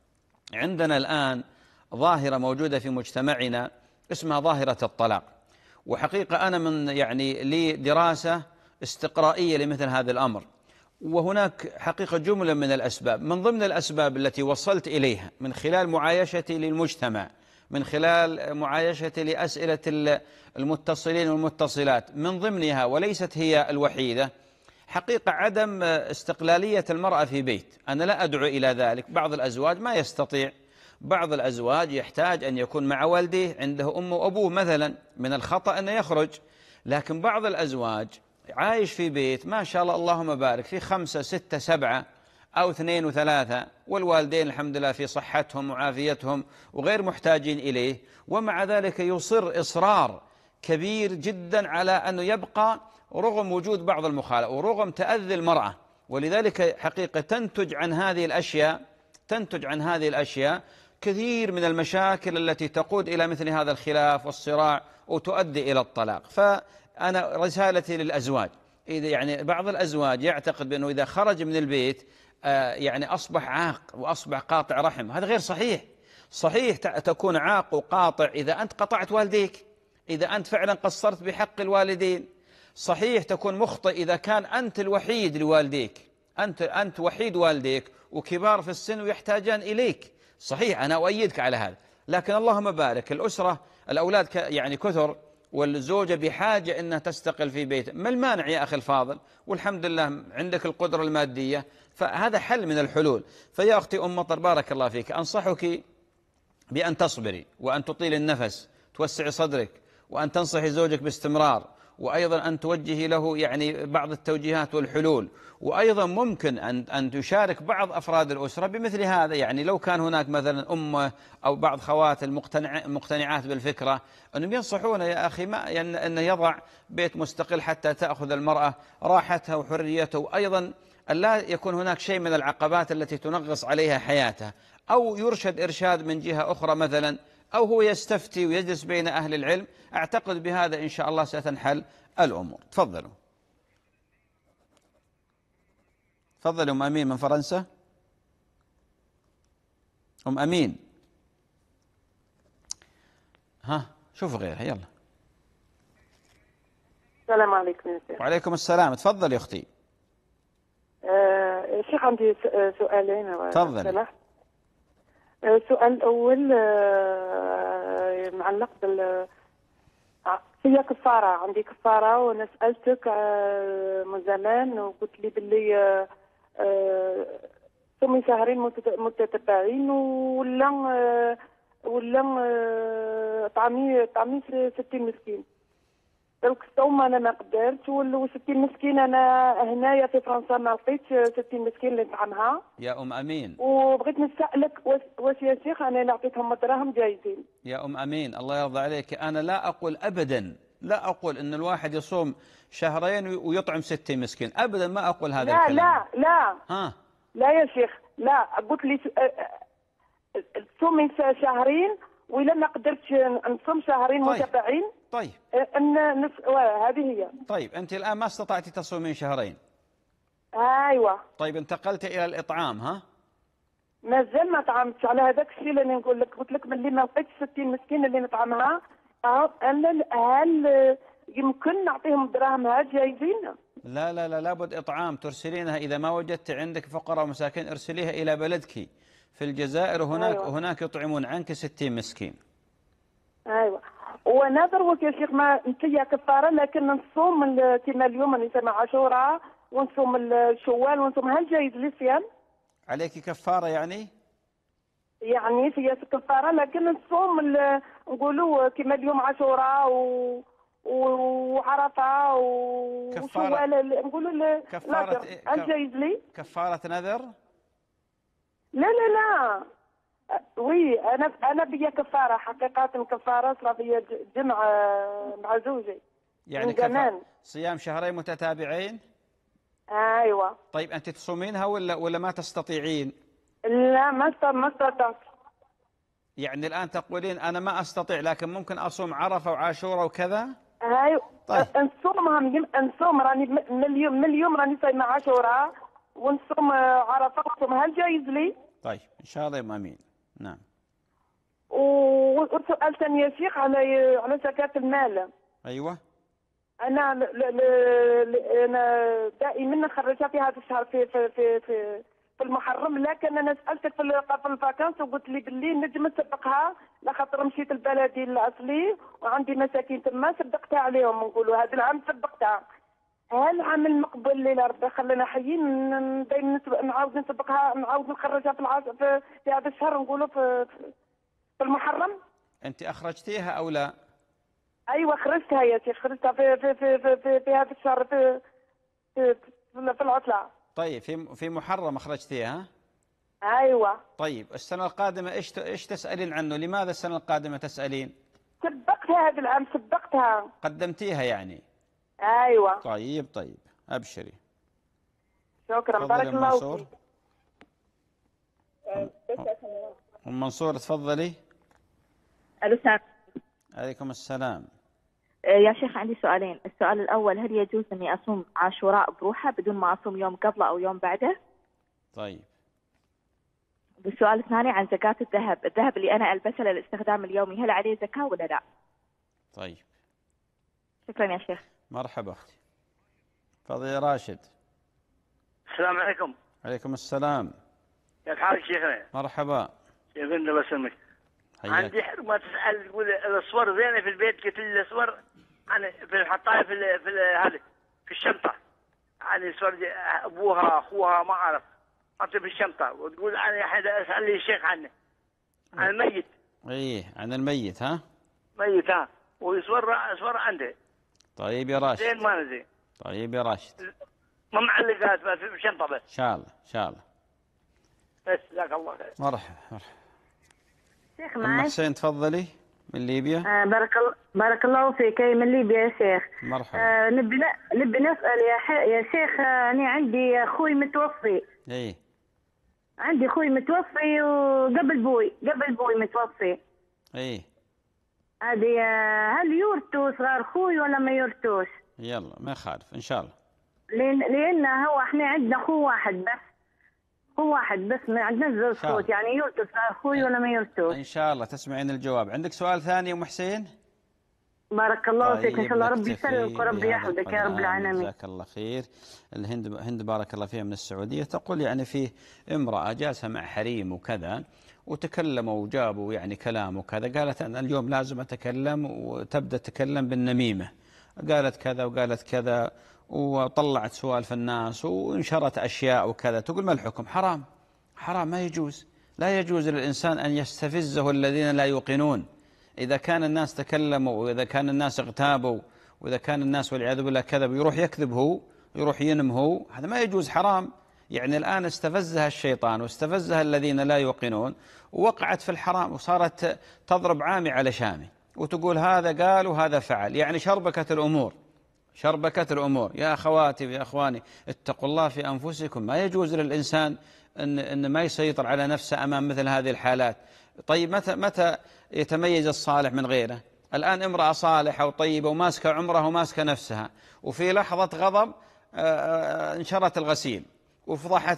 عندنا الآن ظاهرة موجودة في مجتمعنا اسمها ظاهرة الطلاق، وحقيقة أنا من يعني لي دراسة استقرائية لمثل هذا الأمر، وهناك حقيقة جملة من الأسباب. من ضمن الأسباب التي وصلت إليها من خلال معايشتي للمجتمع، من خلال معايشتي لأسئلة المتصلين والمتصلات، من ضمنها وليست هي الوحيدة، حقيقة عدم استقلالية المرأة في بيت. أنا لا أدعو إلى ذلك، بعض الأزواج ما يستطيع، بعض الأزواج يحتاج أن يكون مع والديه، عنده أمه وأبوه مثلا، من الخطأ أن يخرج. لكن بعض الأزواج عايش في بيت ما شاء الله اللهم بارك في خمسة ستة سبعة أو اثنين وثلاثة، والوالدين الحمد لله في صحتهم وعافيتهم وغير محتاجين إليه، ومع ذلك يصر إصرار كبير جدا على أنه يبقى رغم وجود بعض المخالفة ورغم تأذي المرأة. ولذلك حقيقة تنتج عن هذه الأشياء تنتج عن هذه الأشياء كثير من المشاكل التي تقود إلى مثل هذا الخلاف والصراع وتؤدي إلى الطلاق. فأنا رسالتي للأزواج، إذا يعني بعض الأزواج يعتقد بأنه إذا خرج من البيت آه يعني أصبح عاق وأصبح قاطع رحم، هذا غير صحيح. صحيح تكون عاق وقاطع إذا أنت قطعت والديك، إذا أنت فعلا قصرت بحق الوالدين. صحيح تكون مخطئ إذا كان أنت الوحيد لوالديك، أنت أنت وحيد والديك وكبار في السن ويحتاجان إليك. صحيح أنا أؤيدك على هذا، لكن اللهم بارك الأسرة الأولاد يعني كثر، والزوجة بحاجة أنها تستقل في بيت. ما المانع يا أخي الفاضل؟ والحمد لله عندك القدرة المادية، فهذا حل من الحلول. فيا أختي أم مطر بارك الله فيك، أنصحك بأن تصبري وأن تطيل النفس، توسعي صدرك، وأن تنصحي زوجك باستمرار، وأيضا أن توجهي له يعني بعض التوجيهات والحلول. وأيضا ممكن أن أن تشارك بعض أفراد الأسرة بمثل هذا، يعني لو كان هناك مثلا أمه أو بعض خوات المقتنعات بالفكرة أنهم ينصحونه يا أخي ما يعني أن يضع بيت مستقل حتى تأخذ المرأة راحتها وحريتها، وأيضا أن لا يكون هناك شيء من العقبات التي تنغص عليها حياتها، أو يرشد إرشاد من جهة أخرى مثلا، أو هو يستفتي ويجلس بين أهل العلم. أعتقد بهذا إن شاء الله ستنحل الأمور. تفضلوا. تفضل أم أمين من فرنسا. أم أمين، ها شوفوا غيرها يلا. السلام عليكم يا شيخ. وعليكم السلام. تفضل يا أختي. آه يا شيخ عندي سؤالين. تفضل. السؤال الأول آه معلق بال هي كفارة. عندي كفارة وأنا سألتك آه من زمان وقلت لي باللي آه آه ثم شهرين متتبعين ولا آه ولا آه طعمي طعمي ستين مسكين. دونك الصوم انا ما قدرتش، ولو ستين مسكين انا هنايا في فرنسا ما لقيتش ستين مسكين اللي نطعمها. يا ام امين، وبغيت نسالك واش يا شيخ انا اللي عطيتهم دراهم جايزين. يا ام امين الله يرضى عليك، انا لا اقول ابدا، لا اقول ان الواحد يصوم شهرين ويطعم ستين مسكين، ابدا ما اقول هذا لا الكلام. لا لا ها لا يا شيخ لا، قلت لي تصومي شهرين وإلا ما قدرتش نصوم شهرين طيب. متابعين. طيب ان نس... هذه هي. طيب انت الان ما استطعتي تصومين شهرين. ايوه. طيب انتقلت الى الاطعام ها؟ مازال ما طعمتش، على هذاك الشيء اللي نقول لك، قلت لك ملي ما لقيتش ستين مسكين اللي نطعمها، هل هل يمكن نعطيهم دراهمها جايزين؟ لا لا لا لابد اطعام، ترسلينها اذا ما وجدت عندك فقراء ومساكين ارسليها الى بلدك في الجزائر، وهناك أيوة. هناك يطعمون عنك ستين مسكين. ايوه. ونظر يا شيخ ما انت يا كفاره، لكن نصوم كما اليوم اللي يسمى عاشوراء ونصوم الشوال ونصوم، هل جايز لي صيام؟ عليك كفاره يعني؟ يعني في كفاره لكن نصوم نقولوا كما اليوم عاشوراء و وعرفه وشوال نقولوا كفاره. هل جايز لي؟ كفاره نذر؟ لا لا لا وي انا انا بيا كفاره حقيقه، كفاره صرا بيا جمع مع زوجي يعني من زمان. صيام شهرين متتابعين؟ ايوه. طيب انت تصومينها ولا ولا ما تستطيعين؟ لا ما ما استطعت. يعني الان تقولين انا ما استطيع لكن ممكن اصوم عرفه وعاشوراء وكذا؟ ايوه. طيب نصومها نصوم راني من اليوم من اليوم راني صايمه عاشوراء ونصوم عرفه ونصوم، هل جايز لي؟ طيب ان شاء الله يا امين. نعم. وسؤال ثاني يا شيخ على على زكاة المال. ايوه. انا ل ل ل انا دائما نخرجها في هذا الشهر في في في في, في المحرم، لكن انا سالتك في في الفاكانس وقلت لي باللي نجم نسبقها لخاطر مشيت لبلدي الاصلي وعندي مساكين تما سبقتها عليهم، نقولوا هذا العام سبقتها. هل العام المقبل اللي ربي خلينا حيين دائما نعاود نسبقها، نعاود نخرجها في العاص في, في هذا الشهر نقولوا في في المحرم؟ انت اخرجتيها او لا؟ ايوه خرجتها يا شيخ، خرجتها في في في في, في, في هذا الشهر في في, في العطله. طيب في في محرم اخرجتيها؟ ايوه. طيب السنه القادمه ايش ايش تسالين عنه؟ لماذا السنه القادمه تسالين؟ سبقتها هذا العام سبقتها. قدمتيها يعني؟ ايوه. طيب طيب ابشري. شكرا بارك الله فيك. ام منصور تفضلي. الو السلام عليكم السلام. يا شيخ عندي سؤالين، السؤال الأول هل يجوز أني أصوم عاشوراء بروحه بدون ما أصوم يوم قبله أو يوم بعده؟ طيب. والسؤال الثاني عن زكاة الذهب، الذهب اللي أنا ألبسه للاستخدام اليومي هل عليه زكاة ولا لا؟ طيب. شكرا يا شيخ. مرحبا أختي. تفضل يا راشد. السلام عليكم. عليكم السلام. كيف حالك شيخنا؟ مرحبا. شيخ الله يسلمك. عندي حرمة تسأل تقول الصور زينة في البيت، قلت لي الصور أنا في حطاها في ال في هذه في الشنطة، يعني صور أبوها أخوها ما أعرف حطها في الشنطة، وتقول أنا حدا أسأل لي الشيخ عنه عن الميت. إيه عن الميت ها؟ ميت ها، وصور صور عنده. طيب يا راشد. زين ما زين. طيب يا راشد. ما معلقات بس في الشنطة بس. إن شاء الله إن شاء الله. بس جزاك الله خير. مرحبا مرحبا. شيخ معي. أم حسين تفضلي. من ليبيا. آه بارك الله بارك الله فيك. من ليبيا يا شيخ. مرحبا. آه نبي نبي نسأل يا ح... يا شيخ، آه أنا عندي أخوي متوفي. إيه. عندي أخوي متوفي وقبل بوي قبل بوي متوفي. إيه. هذه هل يورثوا صغار أخوي ولا ما يورثوش؟ يلا ما يخالف إن شاء الله. لأن لأن هو إحنا عندنا أخو واحد بس. هو واحد بس، ما عندناش زوج صوت، يعني يورثوا صغار أخوي ولا ما يورثوش؟ إن شاء الله تسمعين الجواب. عندك سؤال ثاني يا أم حسين؟ بارك الله طيب فيك. إن شاء الله ربي يسلمك وربي يحفظك يا رب العالمين. جزاك الله خير. الهند هند بارك الله فيها من السعودية تقول يعني فيه امرأة جالسة مع حريم وكذا وتكلموا وجابوا يعني كلام وكذا، قالت أنا اليوم لازم أتكلم، وتبدأ تتكلم بالنميمة، قالت كذا وقالت كذا وطلعت سوالف الناس وانشرت أشياء وكذا. تقول ما الحكم؟ حرام حرام، ما يجوز. لا يجوز للإنسان أن يستفزه الذين لا يوقنون. إذا كان الناس تكلموا وإذا كان الناس اغتابوا وإذا كان الناس والعياذ بالله كذب، يروح يكذب هو، يروح ينم هو، هذا ما يجوز، حرام. يعني الآن استفزها الشيطان واستفزها الذين لا يوقنون ووقعت في الحرام وصارت تضرب عامي على شامي وتقول هذا قال وهذا فعل، يعني شربكت الأمور شربكت الأمور. يا أخواتي يا أخواني اتقوا الله في أنفسكم. ما يجوز للإنسان أن, أن ما يسيطر على نفسه أمام مثل هذه الحالات. طيب متى متى يتميز الصالح من غيره؟ الآن امرأة صالحة وطيبة وماسكة عمرها وماسكة نفسها، وفي لحظة غضب انشرت الغسيل وفضحت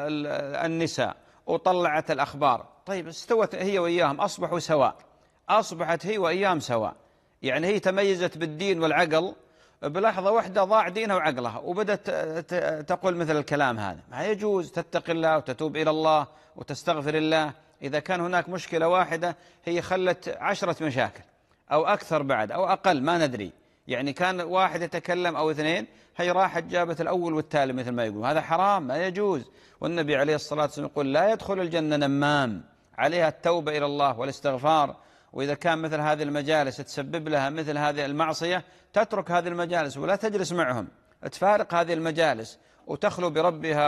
النساء وطلعت الأخبار. طيب استوت هي وإياهم، أصبحوا سواء، أصبحت هي وإياهم سواء. يعني هي تميزت بالدين والعقل، بلحظة واحدة ضاع دينها وعقلها وبدأت تقول مثل الكلام هذا. ما يجوز. تتقي الله وتتوب إلى الله وتستغفر الله. إذا كان هناك مشكلة واحدة هي خلت عشرة مشاكل أو أكثر بعد أو أقل، ما ندري. يعني كان واحد يتكلم أو اثنين، هي راحت جابت الأول والتالي مثل ما يقول. هذا حرام، ما يجوز. والنبي عليه الصلاة والسلام يقول لا يدخل الجنة نمام. عليها التوبة إلى الله والاستغفار. وإذا كان مثل هذه المجالس تسبب لها مثل هذه المعصية، تترك هذه المجالس ولا تجلس معهم، تفارق هذه المجالس وتخلو بربها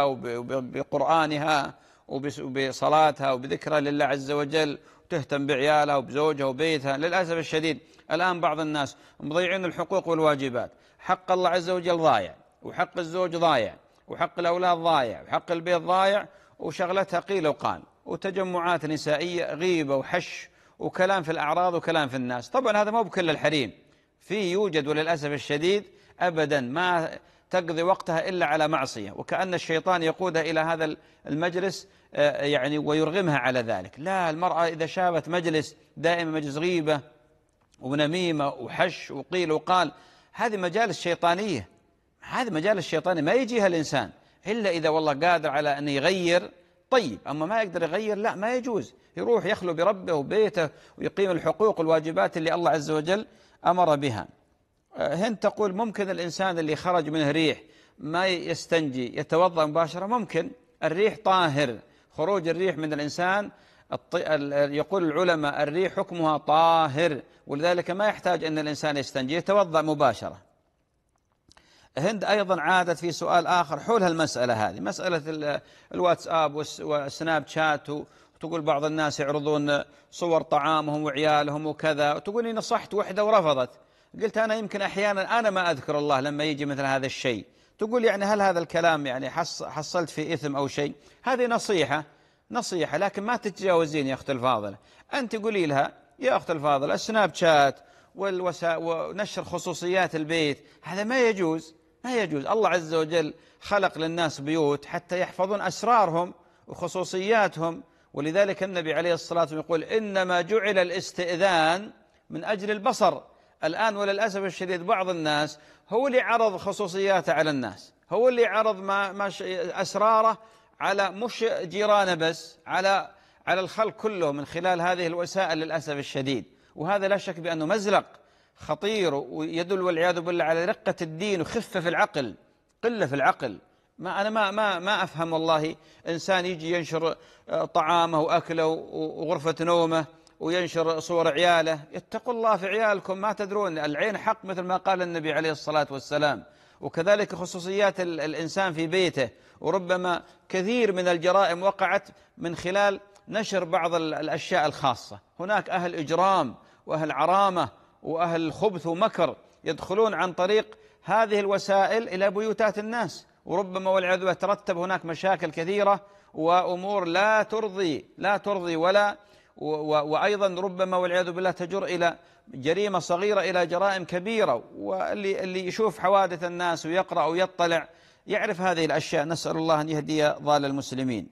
وبقرآنها وبصلاتها وبذكرها لله عز وجل، وتهتم بعيالها وبزوجها وبيتها. للأسف الشديد الآن بعض الناس مضيعين الحقوق والواجبات. حق الله عز وجل ضايع، وحق الزوج ضايع، وحق الأولاد ضايع، وحق البيت ضايع، وشغلتها قيل وقال، وتجمعات نسائية، غيبة وحش وكلام في الأعراض وكلام في الناس. طبعا هذا مو بكل الحريم، في يوجد وللأسف الشديد أبدا ما تقضي وقتها إلا على معصية، وكأن الشيطان يقودها إلى هذا المجلس يعني ويرغمها على ذلك. لا، المرأة إذا شافت مجلس دائما مجلس غيبة ونميمة وحش وقيل وقال، هذه مجالس شيطانية، هذه مجالس شيطانية ما يجيها الإنسان إلا إذا والله قادر على أن يغير. طيب أما ما يقدر يغير، لا، ما يجوز. يروح يخلو بربه وبيته ويقيم الحقوق والواجبات اللي الله عز وجل أمر بها. هند تقول ممكن الإنسان اللي خرج منه ريح ما يستنجي يتوضأ مباشرة؟ ممكن. الريح طاهر، خروج الريح من الإنسان يقول العلماء الريح حكمها طاهر، ولذلك ما يحتاج أن الإنسان يستنجي، يتوضأ مباشرة. هند أيضا عادت في سؤال آخر حول هالمسألة هذه، مسألة الواتساب والسناب شات، وتقول بعض الناس يعرضون صور طعامهم وعيالهم وكذا، وتقول إني نصحت وحدة ورفضت. قلت أنا يمكن أحيانا أنا ما أذكر الله لما يجي مثل هذا الشيء. تقول يعني هل هذا الكلام يعني حصلت في إثم أو شيء؟ هذه نصيحة نصيحة لكن ما تتجاوزين يا أخت الفاضلة. أنت قولي لها يا أخت الفاضلة السناب شات والوسائل ونشر خصوصيات البيت هذا ما يجوز، ما يجوز. الله عز وجل خلق للناس بيوت حتى يحفظون أسرارهم وخصوصياتهم، ولذلك النبي عليه الصلاة والسلام يقول إنما جعل الاستئذان من أجل البصر. الآن وللأسف الشديد بعض الناس هو اللي عرض خصوصياته على الناس، هو اللي عرض ما ما أسراره على مش جيرانه بس، على على الخلق كله من خلال هذه الوسائل للأسف الشديد. وهذا لا شك بأنه مزلق خطير ويدل والعياذ بالله على رقة الدين وخفة في العقل، قلة في العقل. ما أنا ما ما ما أفهم والله إنسان يجي ينشر طعامه وأكله وغرفة نومه وينشر صور عياله. اتقوا الله في عيالكم، ما تدرون العين حق مثل ما قال النبي عليه الصلاة والسلام. وكذلك خصوصيات الإنسان في بيته، وربما كثير من الجرائم وقعت من خلال نشر بعض الأشياء الخاصة. هناك أهل إجرام وأهل عرامة وأهل خبث ومكر يدخلون عن طريق هذه الوسائل إلى بيوتات الناس، وربما والعياذ بالله ترتب هناك مشاكل كثيرة وأمور لا ترضي لا ترضي ولا وأيضا ربما والعياذ بالله تجر إلى جريمة صغيرة إلى جرائم كبيرة. واللي اللي يشوف حوادث الناس ويقرأ ويطلع يعرف هذه الأشياء. نسأل الله أن يهدي ضال المسلمين.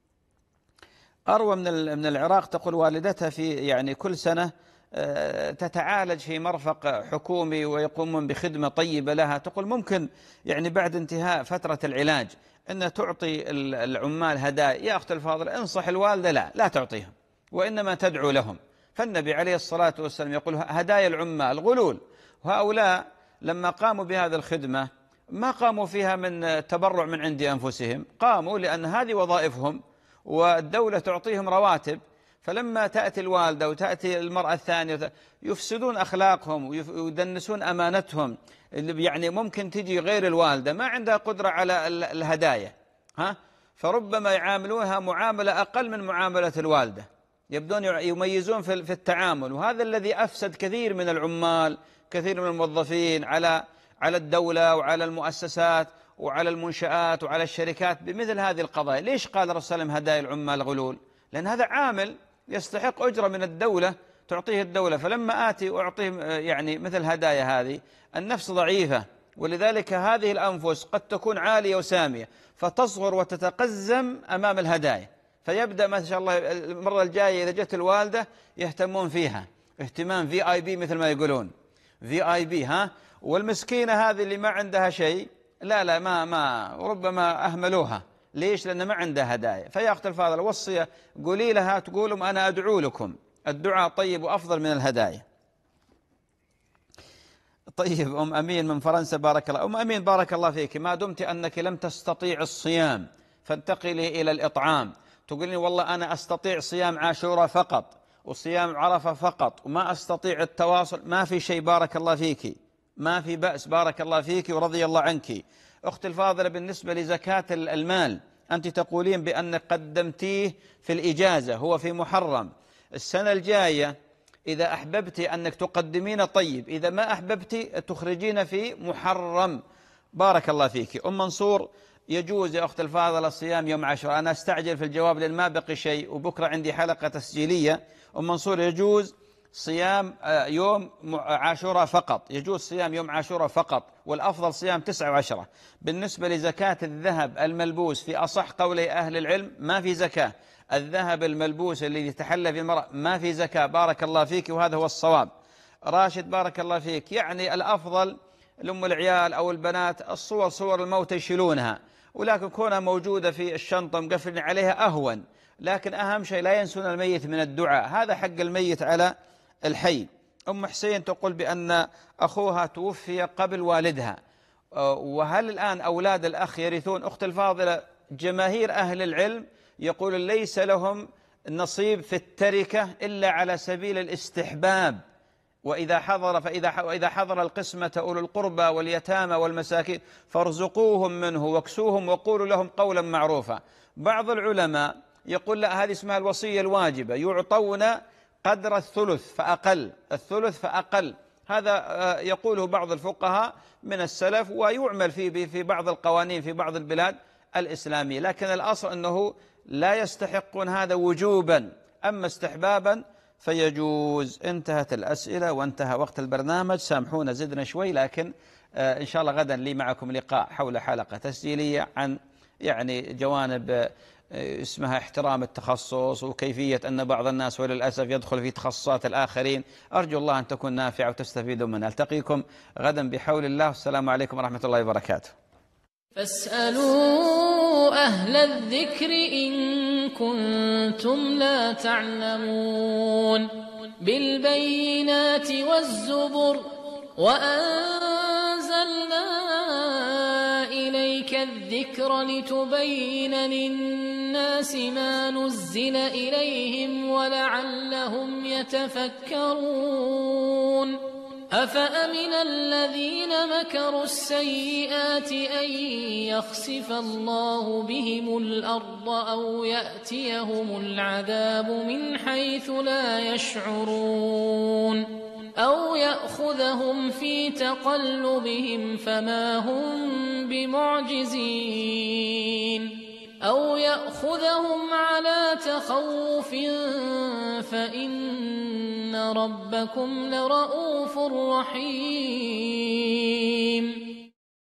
أروى من من العراق تقول والدتها في يعني كل سنة تتعالج في مرفق حكومي ويقومون بخدمة طيبة لها. تقول ممكن يعني بعد انتهاء فترة العلاج أن تعطي العمال هدايا. يا أخت الفاضل انصح الوالدة لا لا تعطيهم، وإنما تدعو لهم. فالنبي عليه الصلاة والسلام يقول هدايا العمال غلول. وهؤلاء لما قاموا بهذه الخدمة ما قاموا فيها من تبرع من عند أنفسهم، قاموا لأن هذه وظائفهم والدولة تعطيهم رواتب. فلما تأتي الوالدة وتأتي المرأة الثانية يفسدون أخلاقهم ويدنسون أمانتهم. يعني ممكن تجي غير الوالدة ما عندها قدرة على الهدايا، ها فربما يعاملونها معاملة أقل من معاملة الوالدة، يبدون يميزون في التعامل. وهذا الذي أفسد كثير من العمال، كثير من الموظفين على على الدولة وعلى المؤسسات وعلى المنشآت وعلى الشركات بمثل هذه القضايا. ليش قال الرسول صلى الله عليه وسلم هدايا العمال غلول؟ لأن هذا عامل يستحق أجرة من الدولة تعطيه الدولة. فلما آتي وأعطيه يعني مثل هدايا هذه النفس ضعيفة، ولذلك هذه الأنفس قد تكون عالية وسامية فتصغر وتتقزم أمام الهدايا. فيبدأ ما شاء الله المرة الجاية إذا جت الوالدة يهتمون فيها اهتمام في آي بي مثل ما يقولون في آي بي ها. والمسكينة هذه اللي ما عندها شيء لا لا ما ما ربما أهملوها. ليش؟ لأن ما عندها هدايا. فيا أخت الفاضلة وصية قولي لها تقولوا أنا أدعو لكم، الدعاء طيب وأفضل من الهدايا. طيب أم أمين من فرنسا بارك الله. أم أمين بارك الله فيك، ما دمت أنك لم تستطيع الصيام فانتقلي إلى الإطعام. تقولين والله أنا أستطيع صيام عاشوراء فقط وصيام عرفة فقط وما أستطيع التواصل. ما في شيء بارك الله فيك، ما في بأس بارك الله فيك ورضي الله عنك. أخت الفاضلة بالنسبة لزكاة المال أنت تقولين بأنك قدمتيه في الإجازة هو في محرم. السنة الجاية إذا أحببت أنك تقدمين طيب، إذا ما أحببت تخرجين في محرم بارك الله فيك. أم منصور يجوز يا أخت الفاضلة الصيام يوم عاشوراء؟ أنا أستعجل في الجواب لأن ما بقي شيء وبكرة عندي حلقة تسجيلية. أم منصور يجوز صيام يوم عاشوراء فقط، يجوز صيام يوم عاشوراء فقط، والأفضل صيام تسعة وعشرة. بالنسبة لزكاة الذهب الملبوس في أصح قولي أهل العلم ما في زكاة. الذهب الملبوس اللي يتحلى في المرأة ما في زكاة بارك الله فيك، وهذا هو الصواب. راشد بارك الله فيك، يعني الأفضل لأم العيال أو البنات الصور صور الموت يشيلونها، ولكن كونها موجودة في الشنطة مقفلين عليها أهون. لكن أهم شيء لا ينسون الميت من الدعاء، هذا حق الميت على الحي. أم حسين تقول بأن أخوها توفي قبل والدها، وهل الآن أولاد الأخ يرثون؟ أخت الفاضلة جماهير أهل العلم يقول ليس لهم نصيب في التركة إلا على سبيل الاستحباب، وإذا حضر فإذا وإذا حضر القسمة أولو القربى واليتامى والمساكين فارزقوهم منه واكسوهم وقولوا لهم قولا معروفا. بعض العلماء يقول لا، هذه اسمها الوصية الواجبة، يعطون قدر الثلث فأقل، الثلث فأقل. هذا يقوله بعض الفقهاء من السلف ويعمل فيه في بعض القوانين في بعض البلاد الإسلامية، لكن الأصل أنه لا يستحقون هذا وجوبا، أما استحبابا فيجوز. انتهت الأسئلة وانتهى وقت البرنامج، سامحونا زدنا شوي، لكن إن شاء الله غدا لي معكم لقاء حول حلقة تسجيلية عن يعني جوانب اسمها احترام التخصص وكيفية أن بعض الناس وللأسف يدخل في تخصصات الآخرين. أرجو الله أن تكون نافعة وتستفيدوا منها. ألتقيكم غدا بحول الله، والسلام عليكم ورحمة الله وبركاته. فاسألوا أهل الذكر إن كنتم لا تعلمون. بالبينات والزبر وأنزلنا إليك الذكر لتبين للناس ما نزل إليهم ولعلهم يتفكرون. أفأمن الذين مكروا السيئات أن يخسف الله بهم الأرض أو يأتيهم العذاب من حيث لا يشعرون أو يأخذهم في تقلبهم فما هم بمعجزين أو يأخذهم على تخوف فإن ربكم لرؤوف رحيم